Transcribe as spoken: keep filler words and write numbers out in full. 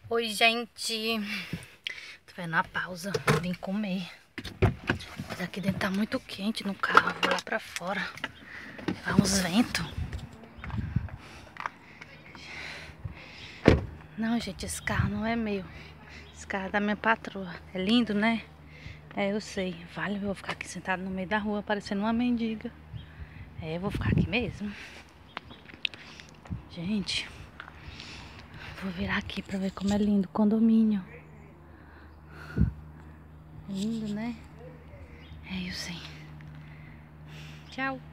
Oi, gente. Tô vendo a pausa. Vim comer. Mas aqui dentro tá muito quente no carro. Vou lá pra fora. Vai uns ventos. Não, gente, esse carro não é meu. Esse carro é da minha patroa. É lindo, né? É, eu sei. Vale, eu vou ficar aqui sentado no meio da rua, parecendo uma mendiga. É, eu vou ficar aqui mesmo. Gente, vou virar aqui pra ver como é lindo o condomínio. Lindo, né? É, eu sei. Tchau.